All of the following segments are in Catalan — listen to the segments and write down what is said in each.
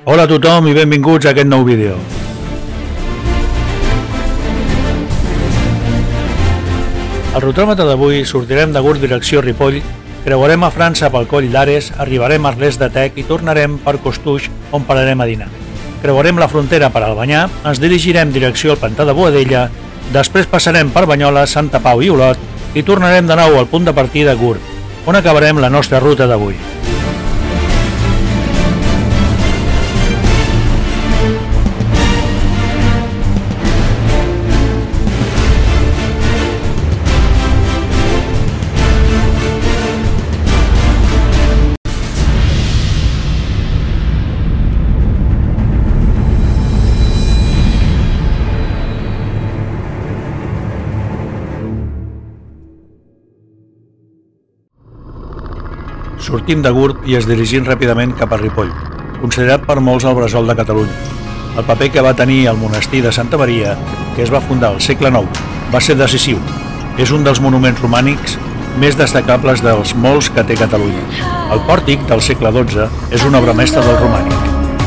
Hola a tothom i benvinguts a aquest nou vídeo. Al rutòmetre d'avui sortirem de Gurb direcció Ripoll, creuarem a França pel coll d'Ares, arribarem a Arles de Tec i tornarem per Costux, on pararem a dinar. Creuarem la frontera per Albanyà, ens dirigirem direcció al Pantà de Boadella, després passarem per Banyoles, Santa Pau i Olot i tornarem de nou al punt de partida Gurb, on acabarem la nostra ruta d'avui. Sortim de Gurb i ens dirigim ràpidament cap a Ripoll, considerat per molts el bressol de Catalunya. El paper que va tenir el monestir de Santa Maria, que es va fundar al segle IX, va ser decisiu. És un dels monuments romànics més destacables dels molts que té Catalunya. El pòrtic del segle XII és una obra mestra del romànic.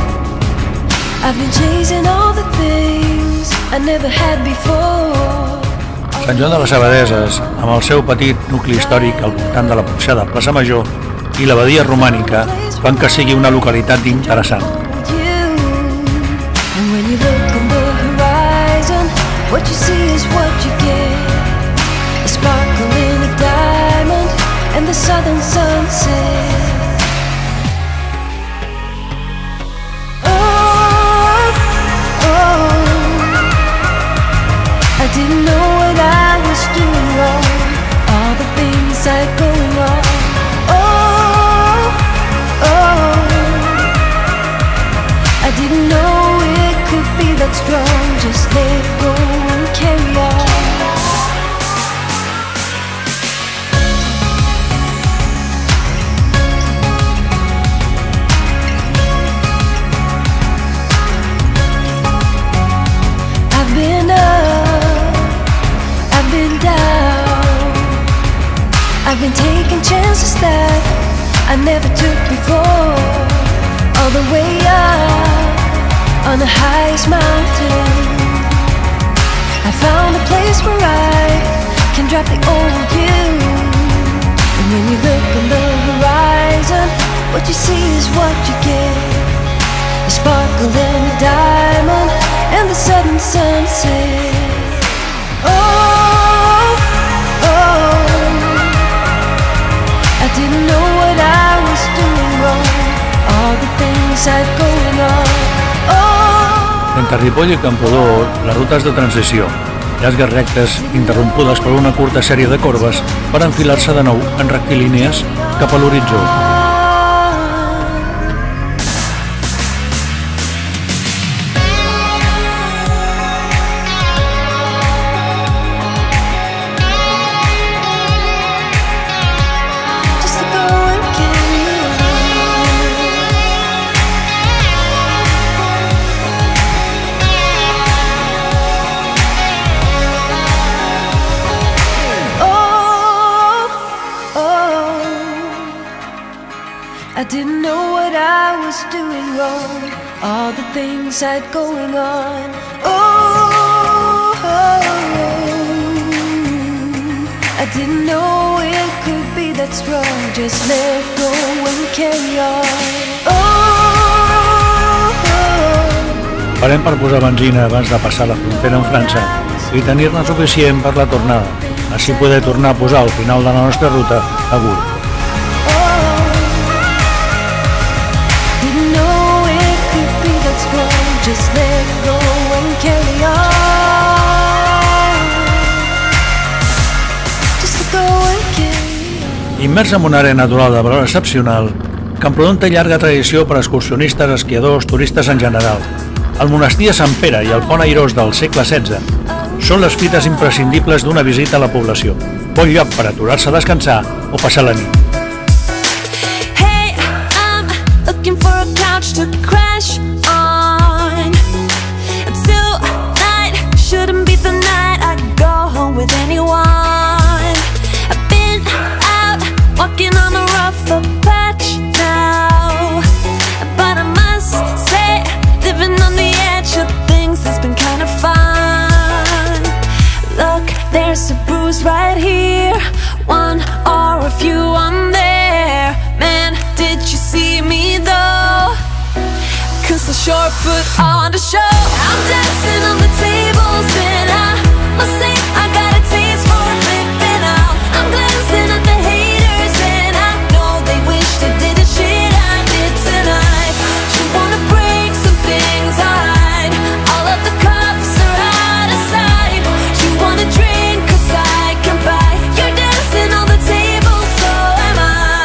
Sant Joan de les Abadesses, amb el seu petit nucli històric al voltant de la porxada Plaça Major, i l'abadia romànica fan que sigui una localitat interessant. Strong, just let go and carry on. I've been up, I've been down, I've been taking chances that I never took before, all the way up on the highest mountain. I found a place where I can drop the old you. And when you look on the horizon, what you see is what you get. The sparkle and the diamond and the southern sunset. Oh, oh, I didn't know what I was doing wrong, all the things I'd going on. Entre Ripoll i Camprodon, la ruta és de transició, llargues rectes interrompudes per una curta sèrie de corbes per enfilar-se de nou en rectilínies cap a l'horitzó. I didn't know what I was doing wrong, all the things I'd going on. Oh, I didn't know it could be that strong, just let go and carry on. Parem per posar benzina abans de passar la frontera amb França i tenir-ne suficient per la tornada, així poder tornar a posar al final de la nostra ruta a Gurb. Just let go and carry on. Just let go and carry on. Immers en una àrea natural de valor excepcional, Camprodon té llarga tradició per excursionistes, esquiadors, turistes en general. El monestir de Sant Pere i el pont airós del segle XVI són les fites imprescindibles d'una visita a la població. Bon lloc per aturar-se a descansar o passar la nit. Hey, I'm looking for a couch to crash on. Shouldn't be the night I go home with anyone. I've been out walking on a rougher patch now, but I must say foot on the show. I'm dancing on the tables and I must say I got a taste for flipping out. I'm glancing at the haters and I know they wish they did the shit I did tonight. You wanna break some things I hide. All of the cups are out of sight. You wanna drink 'cause I can buy. You're dancing on the table, so am I.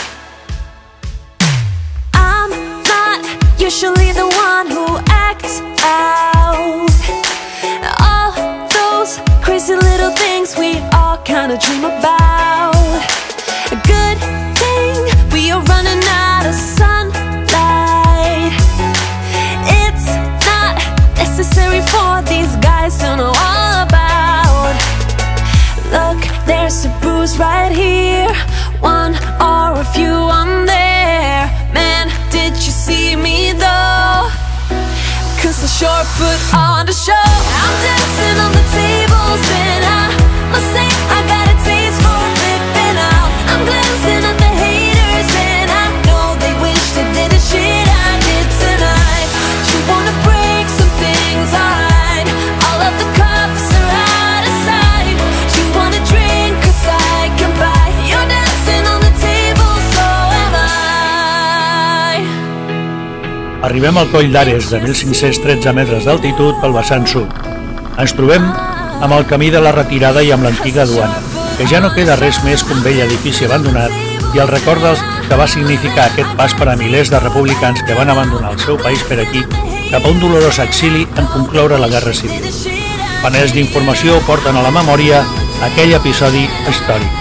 I'm not usually the one who acts out. All those crazy little things we all kinda dream about. A good thing we are running out of sunlight. It's not necessary for these guys to know all about. Look, there's a bruise right here, one or a few on there. Man, did you see me though? 'Cause I sure put on the show. I'm dancing on the tables and I must say I got a taste for flipping out. I'm glancing at the haters and I know they wish they did the shit I did tonight. You wanna break some things I hide. All of the cups are out of sight. You wanna drink 'cause I can buy. You're dancing on the table, so am I. Arribem al Coll d'Ares, de 1.513 metres d'altitud pel vessant sud. Ens trobem amb el camí de la retirada i amb l'antiga duana, que ja no queda res més que un vell edifici abandonat i el record del que va significar aquest pas per a milers de republicans que van abandonar el seu país per aquí cap a un dolorós exili en concloure la Guerra Civil. Panells d'informació porten a la memòria aquell episodi històric.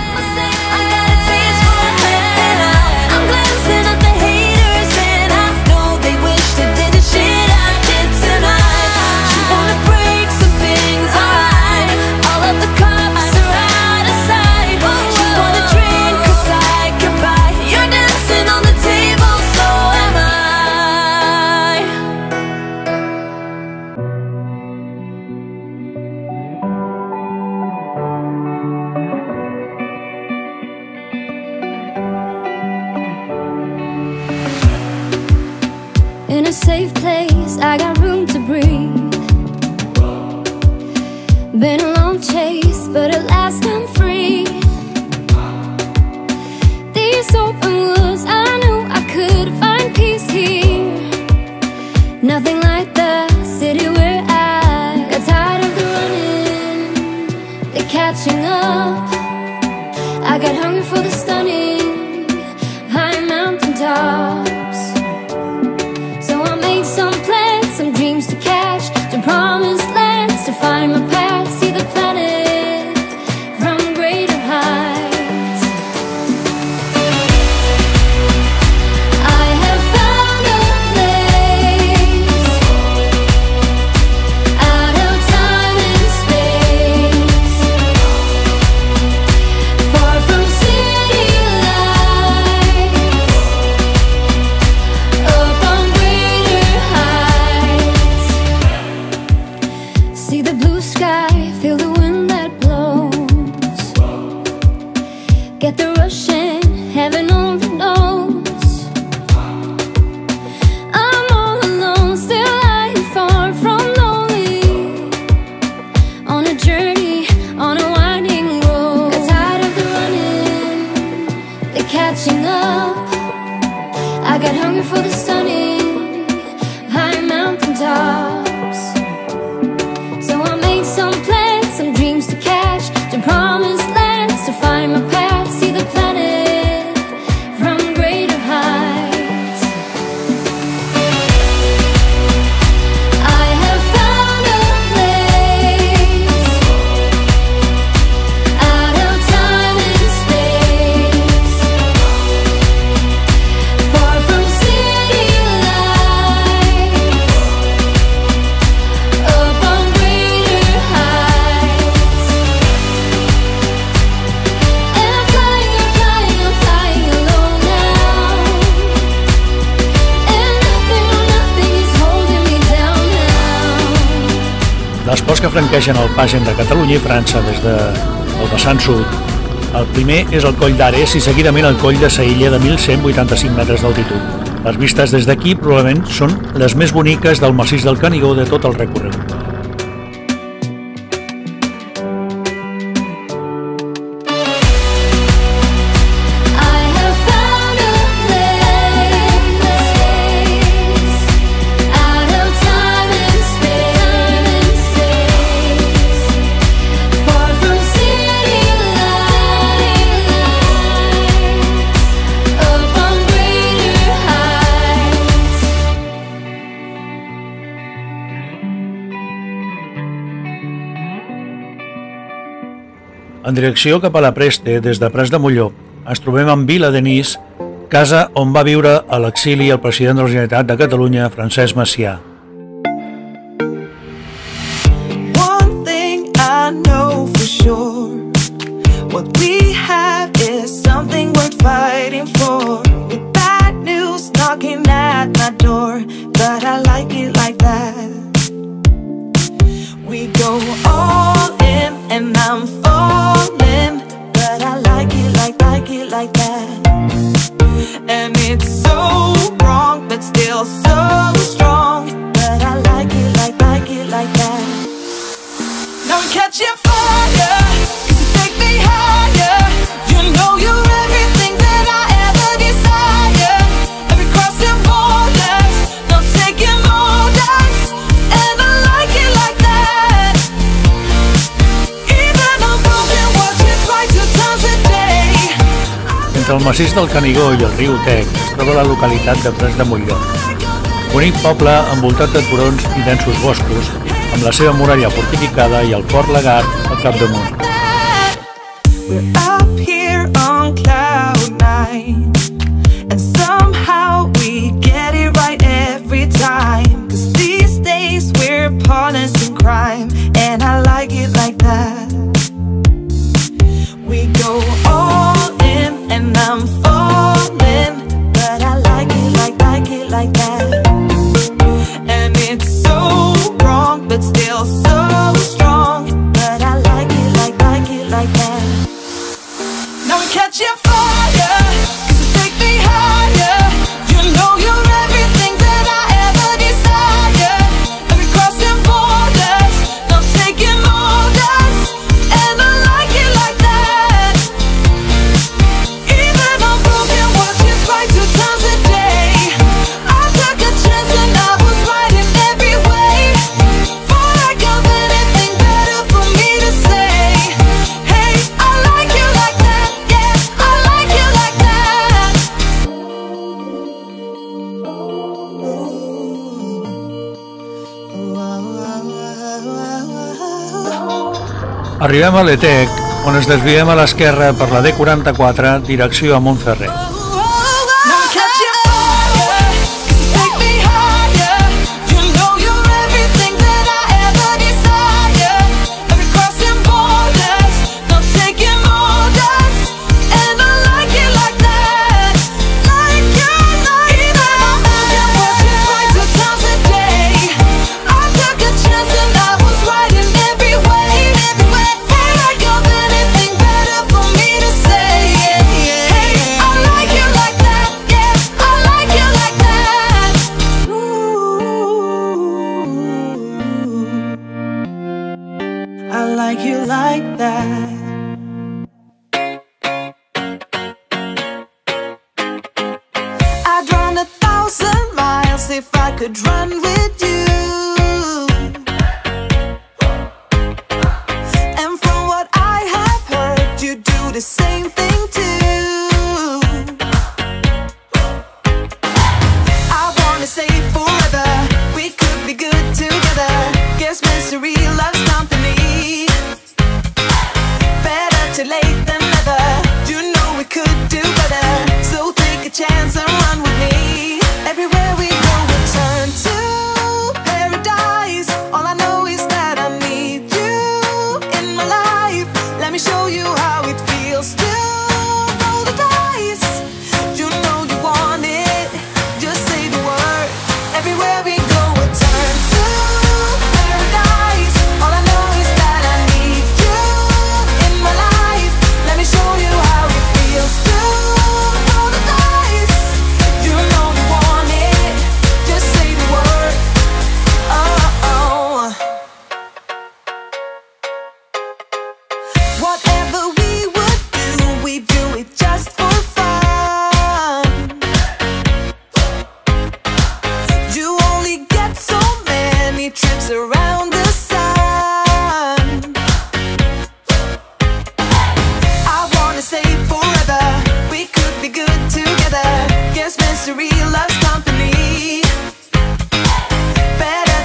In a safe place, I got room to breathe. Been a long chase, but at last I'm free. These open woods, I knew I could find peace here. Nothing like the city where I got tired of the running, the catching up. I got hungry for the stunning high mountain tops. Some plans, some dreams to catch, to promised lands, to find my path, see the planet from greater heights. I have found a place out of time and space, far from city lights, up on see the blue sky, feel the wind that blows. Get the rush in, heaven only knows. I'm all alone, still lying far from lonely. On a journey, on a winding road. Got tired of the running, the catching up. I got hungry for the stunning high mountain tops. Some plans, some dreams to catch, to promised lands, to find my path, see the planet from greater heights. I have found a place out of time and space, far from city lights, up on Dels ports que franquegen el pas entre Catalunya i França des del vessant sud, el primer és el Coll d'Ares i seguidament el Coll de Saïlla de 1.185 metres d'altitud. Les vistes des d'aquí probablement són les més boniques del massís del Canigó de tot el recorregut. En direcció cap a la Preste, des de Prats de Molló, ens trobem amb Viladenis, casa on va viure a l'exili el president de la Generalitat de Catalunya, Francesc Macià. One thing I know for sure, what we have is something worth fighting for. With bad news knocking at my door, but I like it like that. We go all in and I'm falling, but I like it like that. And it's so wrong, but still so strong, but I like it like that. Now I'm catching fire, 'cause you take me higher. You know you're everything that I ever desire. Every crossing borders, no taking orders, and I like it like that. Even I'm broken, watch it right 2 times a day. Entre el massís del Canigó i el riu Tec es troba la localitat de Prats de Molló, bonic poble envoltat de turons i densos boscos, amb la seva muralla fortificada i el Port Lagar al capdamunt. We're up here on cloud 9, and somehow we get it right every time. 'Cause these days we're partners in crime, and I like it like that. We go all in and I'm falling, but I like it like that. And it's so wrong, but still so strong, but I like it like that. Now I'm catching fire, 'cause you take me higher. You know you're everything that I ever desire. Every crossing borders, no taking orders, and I like it like that. Even I'm broken, watch it right 2 times a day. I took a chance and I was right in every way. Before I got anything better for me to say. Hey, I like you like that, yeah, I like you like that. Arribem a l'Etec, on ens desviem a l'esquerra per la D44, direcció a Montferrer. Now I'm catching fire, 'cause you take me higher. You know you're everything that I ever desire. Every crossing borders, no taking orders, and I like it like that. Like you like that. I'm watch it right 2 times a day. I took a chance and I was right in every way. Before I got anything better for me to say. Hey, I like you like that, yeah, I like you like that. Ooh, I like you like that. I'd run 1,000 miles if I could run with you. And from what I have heard, you do the same thing too. I wanna say forever, we could be good together. Guess misery loves company.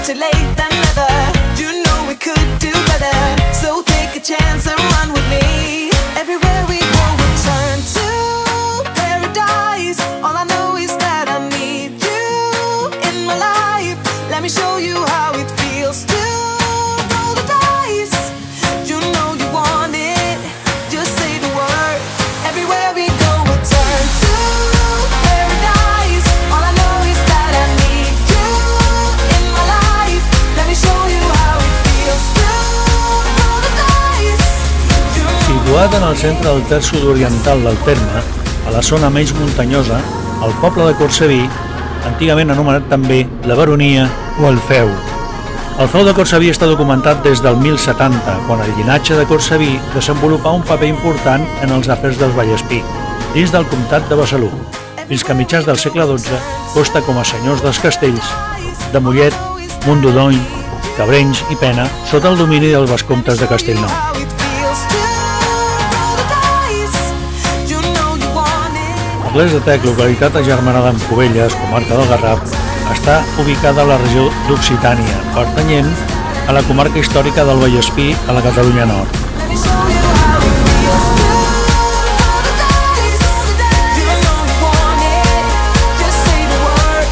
better late than never. You know we could do better, so take a chance and run with me. Everywhere we go we'll turn to paradise. All I know is that I need you in my life. Let me show you how it feels to roll the dice. You know you want it, just say the word. Everywhere we go we'll turn to paradise. All I know is that I need you in my life. Let me show you how it feels to roll the dice. Situat en el centre del terç sud-oriental del terme, a la zona menys muntanyosa, el poble de Cortsaví, antigament anomenat també la Baronia o el Feu. El Feu de Cortsaví està documentat des del 1070, quan el llinatge de Cortsaví desenvolupà un paper important en els afers dels Vallespí, dins del comtat de Besalú, fins que a mitjans del segle XII costa com a senyors dels castells de Mollet, Montdodony, Cabrenys i Pena, sota el domini dels vescomtes de Castellnou. How it feels to roll the dice. You know you want it. Arles de Tec, localitat agermanada amb Cubelles, comarca del Garraf, està ubicada a la regió d'Occitània, pertanyent a la comarca històrica del Vallespí, a la Catalunya Nord. Let me show you how it feels to roll the dice. You know you want it, just say the word.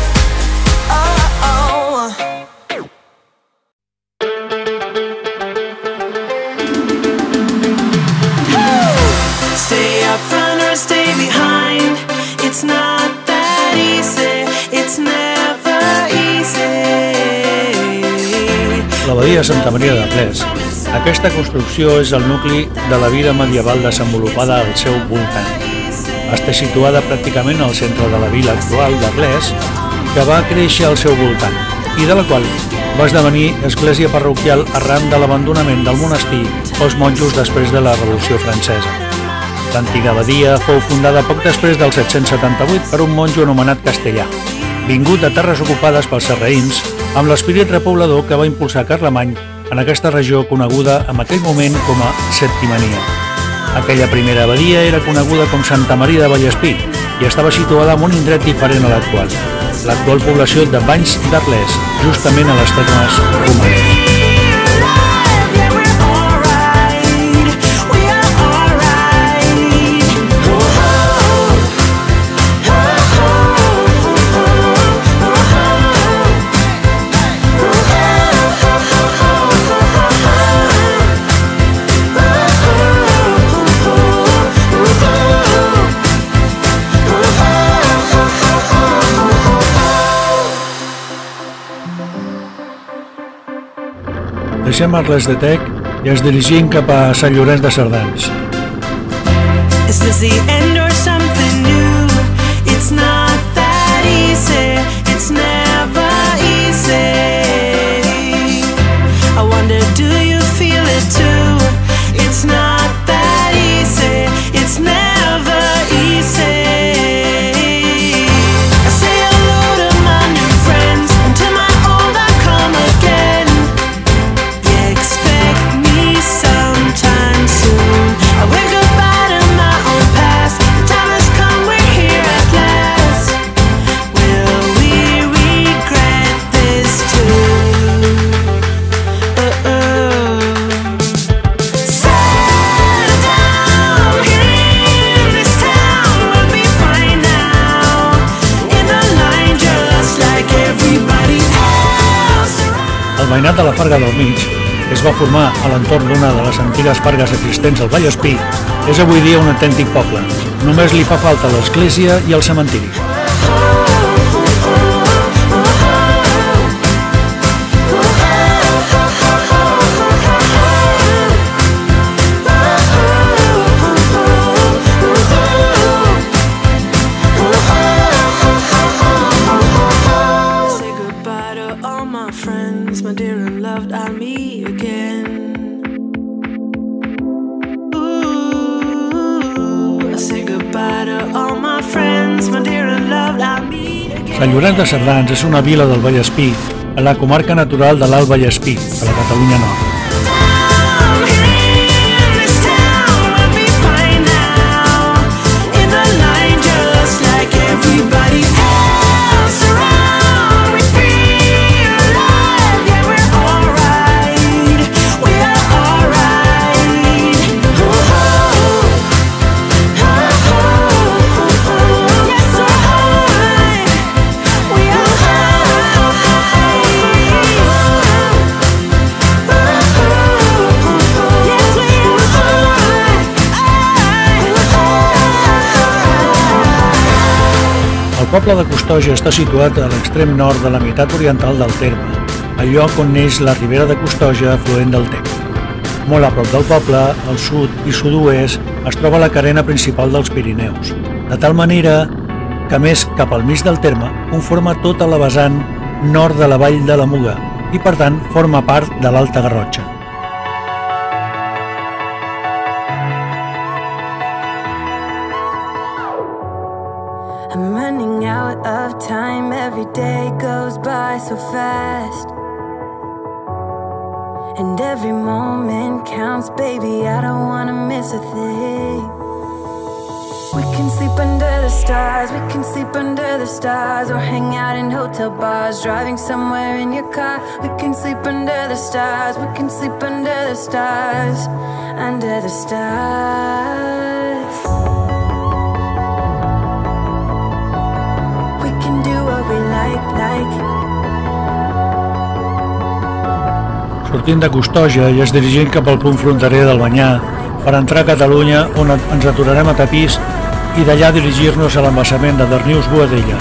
Oh. Stay up front or stay behind. It's not that easy. It's never easy. L'abadia de Santa Maria d'Arles. Aquesta construcció és el nucli de la vida medieval desenvolupada al seu voltant. Està situada pràcticament al centre de la vila actual d'Arles, que va créixer al seu voltant, i de la qual va esdevenir església parroquial arran de l'abandonament del monestir pels monjos després de la Revolució Francesa. L'antiga abadia fou fundada poc després del 778 per un monjo anomenat Castellà, vingut de terres ocupades pels sarraïns, amb l'espírit repoblador que va impulsar Carlemany en aquesta regió coneguda en aquell moment com a Septimania. Aquella primera abadia era coneguda com Santa Maria de Vallespí i estava situada en un indret diferent a l'actual, l'actual població de Banys d'Arles, justament a les termes romanes. Deixem Arles de Tec i ens dirigim cap a Sant Llorenç de Cerdans. Is this the end or something new? It's not that easy. It's never easy. I wonder, do you feel it too? It's not that easy. It's never easy. I say hello to my new friends, and to my old I come again. You expect me sometime soon. I wave goodbye to my own past. The time has come, we're here at last. Will we regret this too? Settle down here in this town. We'll be fine now. In the line just like everybody else around. El veïnat de la Farga del Mig es va formar a l'entorn d'una de les antigues fargues existents al Vallespí. És avui dia un autèntic poble. Només li fa falta l'església i el cementiri. Say goodbye to all my friends, my dear and loved, I'll meet again. Ooh, I say goodbye to all my friends, my dear and loved, I'll meet again. Sant Llorenç de Cerdans és una vila del Vallespí, a la comarca natural de l'Alt Vallespí, a la Catalunya Nord. Down here in this town, we'll be fine now. In the line just like everybody else around. We feel alive, poble de Costoja està situat a l'extrem nord de la meitat oriental del terme, al lloc on neix la Ribera de Costoja, afluent del Tec. Molt a prop del poble, al sud i sud-oest, es troba la carena principal dels Pirineus, de tal manera que més cap al mig del terme conforma tota la vessant nord de la vall de la Muga i, per tant, forma part de l'Alta Garrotxa. I'm running out of time, every day goes by so fast. And every moment counts, baby, I don't wanna miss a thing. We can sleep under the stars, we can sleep under the stars, or hang out in hotel bars, driving somewhere in your car. We can sleep under the stars, we can sleep under the stars, under the stars. We can do what we like. Sortint de Costoja i es dirigint cap al punt fronterer d'Albanyà per entrar a Catalunya, on ens aturarem a Tapís i d'allà dirigir-nos a l'embassament de Darnius-Boadella.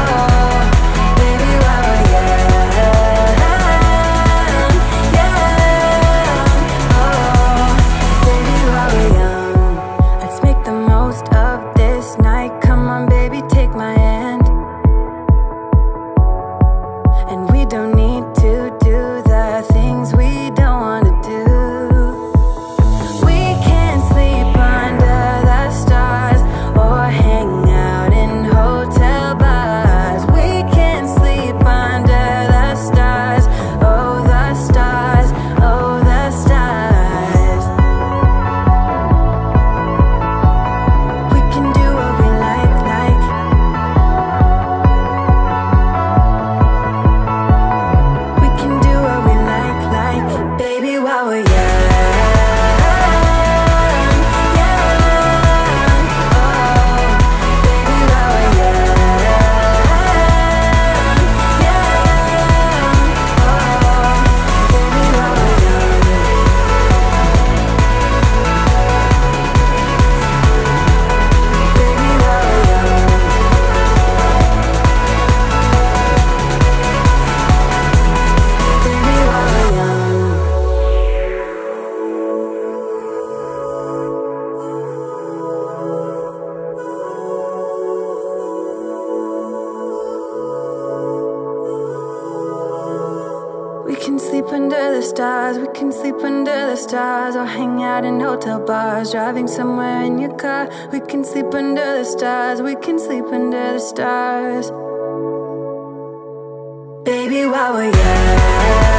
We can sleep under the stars, we can sleep under the stars, or hang out in hotel bars, driving somewhere in your car. We can sleep under the stars, we can sleep under the stars, baby, while we're young.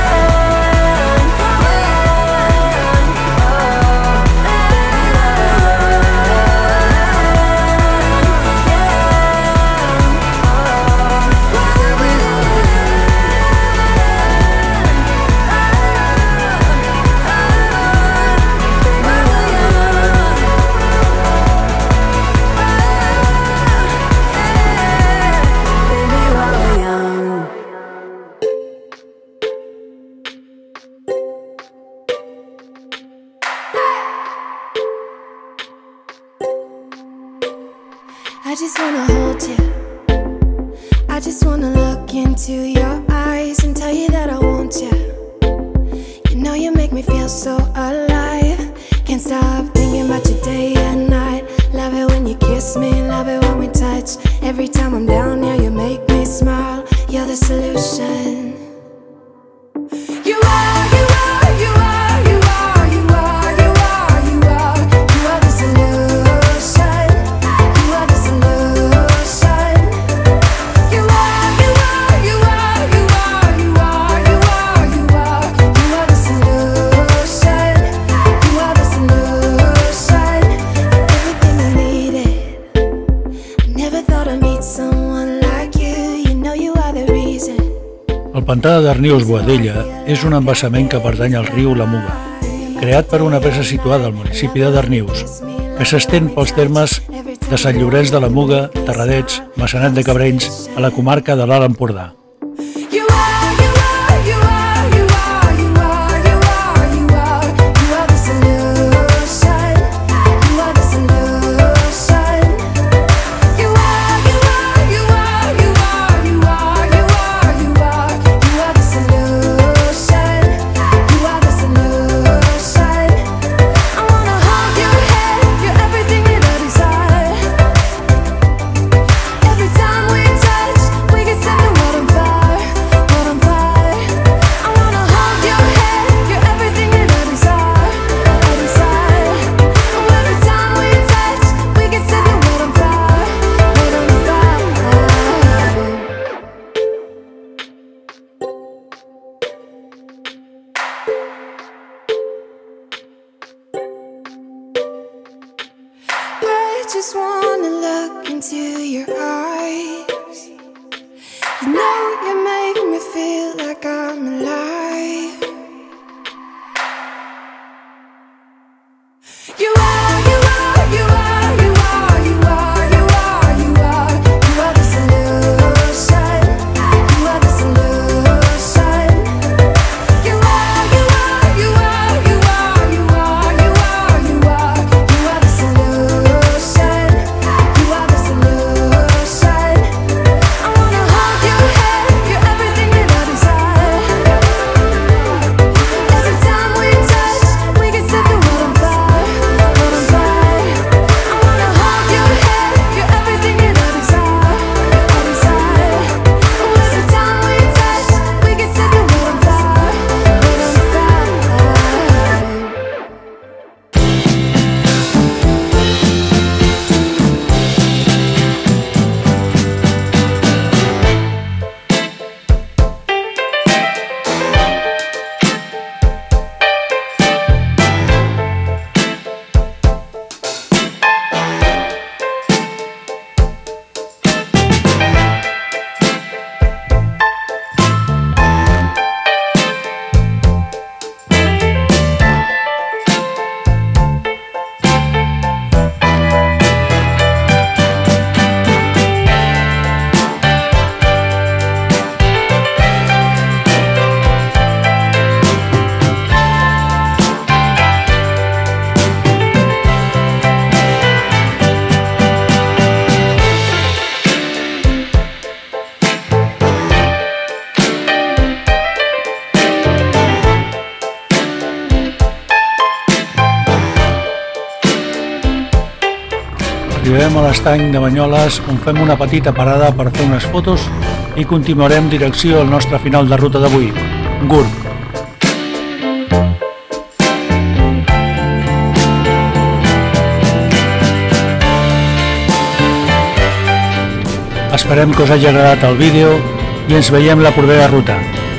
I just wanna hold you, I just wanna look into your eyes and tell you that I want you. You know you make me feel so alive. Can't stop thinking about you day and night. Love it when you kiss me, love it when we touch. Every time I'm down here you make me smile. You're the solution. You are, you are, you are, you are, you are, you are, you are. You are the solution. You are the solution. You are, you are, you are, you are, you are, you are, you are. You are the solution. You are the solution. Everything I needed. I never thought I'd meet someone like you. You know you are the reason. El pantà de Darnius-Boadella és un embassament que pertany al riu la Muga, creat per una presa situada al municipi de Darnius, que s'estén pels termes de Sant Llorenç de la Muga, Terradets, Maçanet de Cabrenys, a la comarca de l'Alt Empordà. You are, you are, you are, you are, you are, you are, you are. You are the solution. You are the solution. You are, you are, you just wanna look into your eyes. You know you make me feel like I'm alive. You are, you are, you are, you are, you are, you are, you are, you are the solution. You are the solution. You are, you are, you are, you are, you are, you are, you are, you are the solution. You are the solution. I wanna hold your hand, you're everything that I desire. Every time we touch, we can set the world on fire, world on fire. I wanna hold your hand, you're everything that I desire, I desire. Every time we touch, we can set the world on fire, world on fire. Arribem a l'estany de Banyoles, on fem una petita parada per fer unes fotos i continuarem direcció al nostre final de ruta d'avui, Gurb. Esperem que us hagi agradat el vídeo i ens veiem la propera ruta.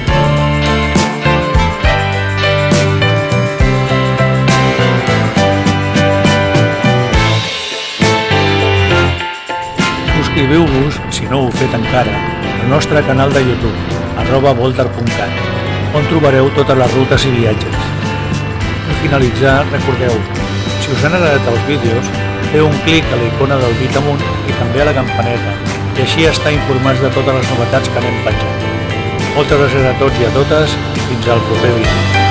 Subscriviu-vos, si no ho heu fet encara, al nostre canal de YouTube, @voltar.cat, on trobareu totes les rutes i viatges. Per finalitzar, recordeu, si us han agradat els vídeos, feu un clic a la icona del dit amunt i també a la campaneta, i així estar informats de totes les novetats que anem penjant. Moltes gràcies a tots i a totes i fins al proper vídeo.